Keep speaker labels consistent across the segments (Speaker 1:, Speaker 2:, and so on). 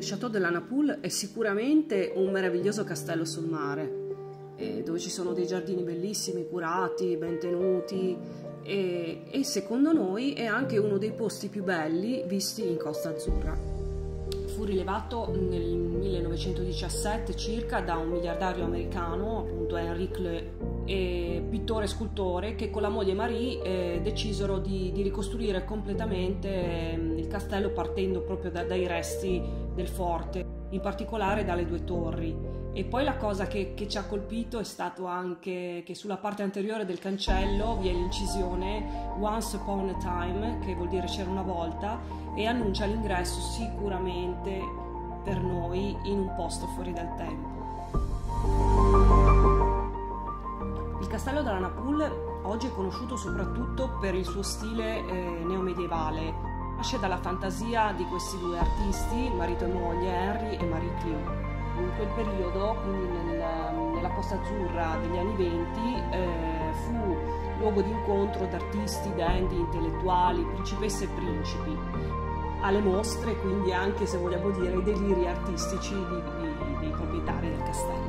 Speaker 1: Château de la Napoule è sicuramente un meraviglioso castello sul mare, dove ci sono dei giardini bellissimi, curati, ben tenuti e secondo noi è anche uno dei posti più belli visti in Costa Azzurra. Fu rilevato nel 1917 circa da un miliardario americano, appunto Henri Cleux, pittore e scultore, che con la moglie Marie decisero di ricostruire completamente il castello partendo proprio dai resti del forte, in particolare dalle due torri. E poi la cosa che ci ha colpito è stato anche che sulla parte anteriore del cancello vi è l'incisione Once Upon a Time, che vuol dire c'era una volta, e annuncia l'ingresso sicuramente per noi in un posto fuori dal tempo. Il castello della Napoule oggi è conosciuto soprattutto per il suo stile neomedievale. Nasce dalla fantasia di questi due artisti, marito e moglie, Henri e Marie Cleux. In quel periodo, quindi nella Costa Azzurra degli anni '20, fu luogo di incontro di artisti, dandy, intellettuali, principesse e principi. Alle mostre, quindi anche, se vogliamo dire, i deliri artistici dei proprietari del castello.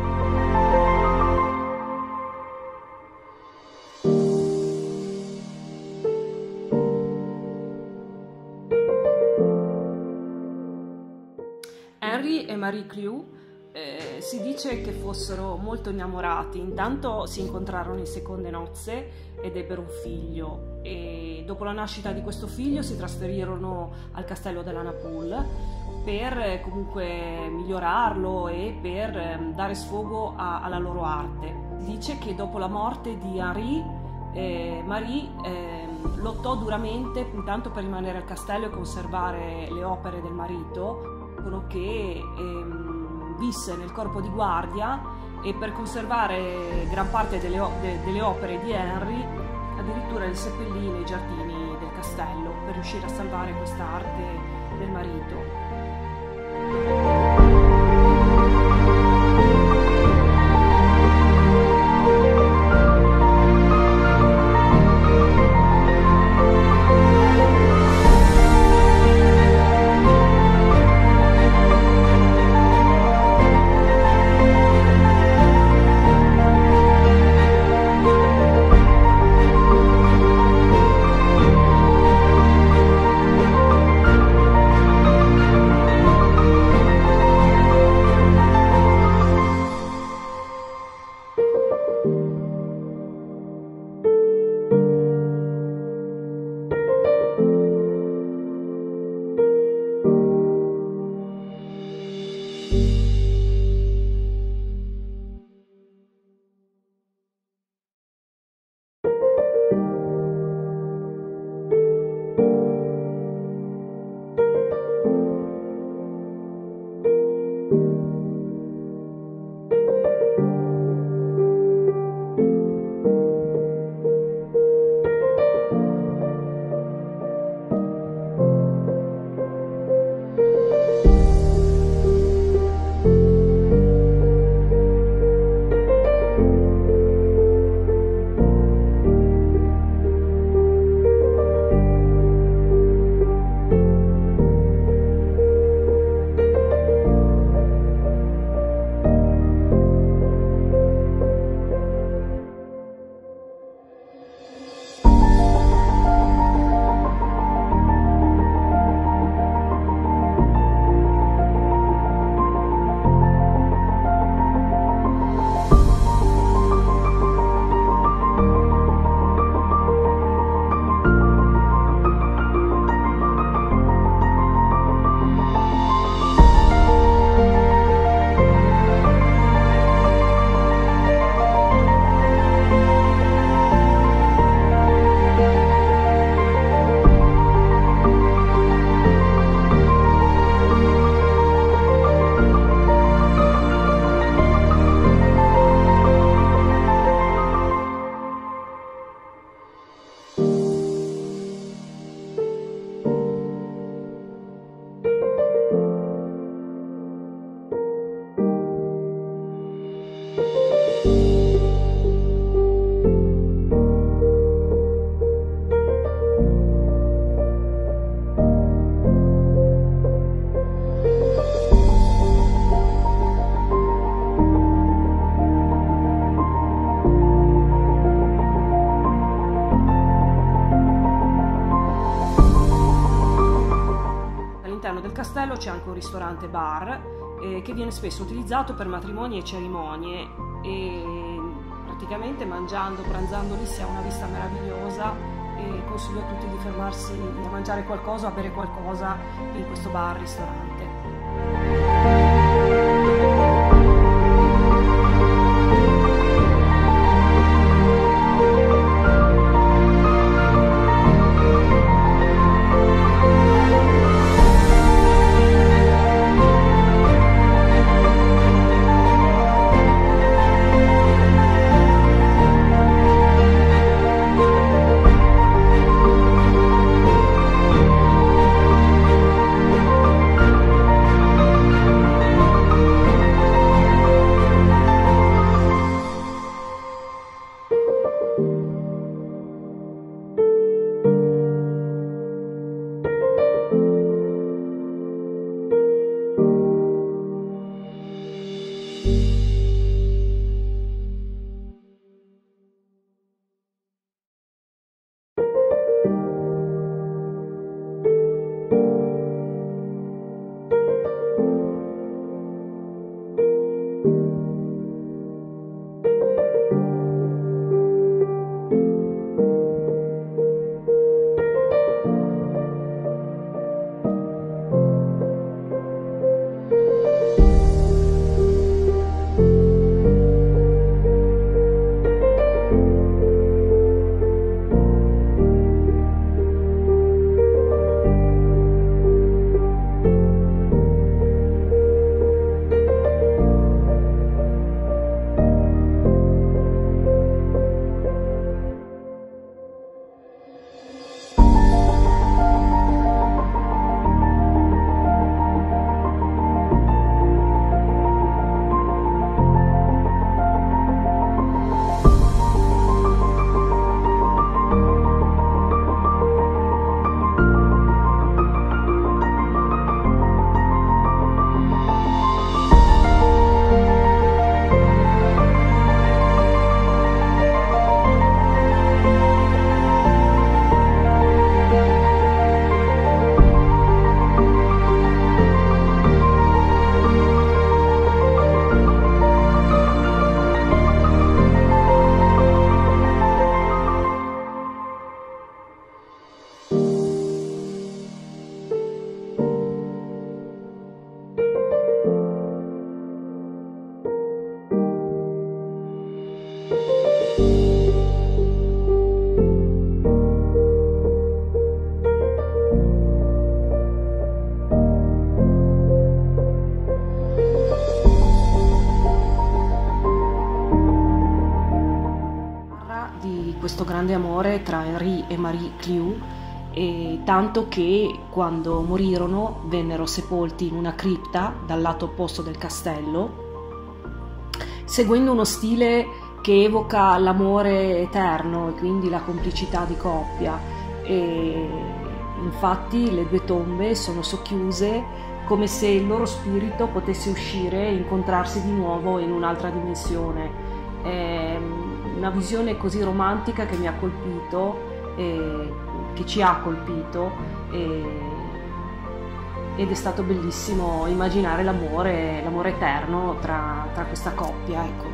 Speaker 1: Henri e Marie Cleux si dice che fossero molto innamorati. Intanto si incontrarono in seconde nozze ed ebbero un figlio, e dopo la nascita di questo figlio si trasferirono al castello della Napoule per comunque migliorarlo e per dare sfogo alla loro arte. Si dice che dopo la morte di Henri, Marie lottò duramente intanto per rimanere al castello e conservare le opere del marito, che visse nel corpo di guardia, e per conservare gran parte delle opere di Henri addirittura le seppellì nei giardini del castello per riuscire a salvare questa arte del marito. castello c'è anche un ristorante bar che viene spesso utilizzato per matrimoni e cerimonie, e praticamente mangiando, pranzando lì si ha una vista meravigliosa, e consiglio a tutti di fermarsi a mangiare qualcosa, a bere qualcosa in questo bar-ristorante. Questo grande amore tra Henri e Marie Cliou, e tanto che quando morirono vennero sepolti in una cripta dal lato opposto del castello, seguendo uno stile che evoca l'amore eterno e quindi la complicità di coppia. E infatti le due tombe sono socchiuse come se il loro spirito potesse uscire e incontrarsi di nuovo in un'altra dimensione. È una visione così romantica che mi ha colpito, che ci ha colpito, ed è stato bellissimo immaginare l'amore eterno tra questa coppia, ecco.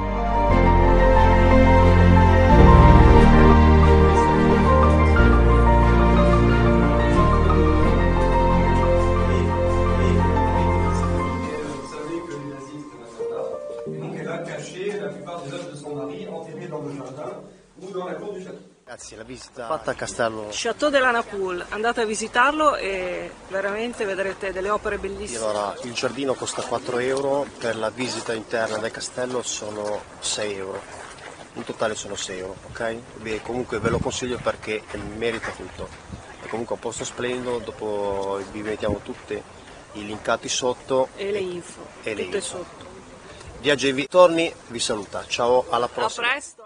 Speaker 2: Grazie, la visita fatta al castello
Speaker 1: Château de la Napoule, andate a visitarlo e veramente vedrete delle opere bellissime.
Speaker 2: Allora, il giardino costa 4 euro, per la visita interna del castello sono 6 euro, in totale sono 6 euro, ok? Beh, comunque ve lo consiglio perché merita tutto, è comunque un posto splendido, dopo vi mettiamo tutti i linkati sotto
Speaker 1: e le info, tutte sotto.
Speaker 2: Viaggi e Torni vi saluta, ciao, alla prossima.
Speaker 1: A presto!